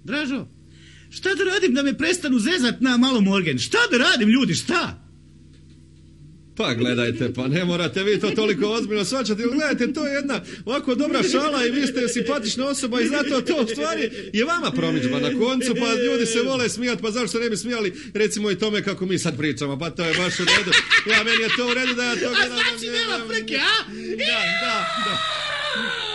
Dražo, šta da radim da me prestanu zezat na malo Morgen? Šta da radim, ljudi, šta? Pa gledajte, pa ne morate vi to toliko ozbiljno shvaćati. Gledajte, to je jedna ovako dobra šala i vi ste simpatična osoba i zato to u stvari je vama promidžba na koncu, pa ljudi se vole smijati, pa zašto ne bi smijali recimo i tome kako mi sad pričamo, pa to je baš u redu. Ja, meni je to u redu da ja to gledam. A znači nema frke, a? Da.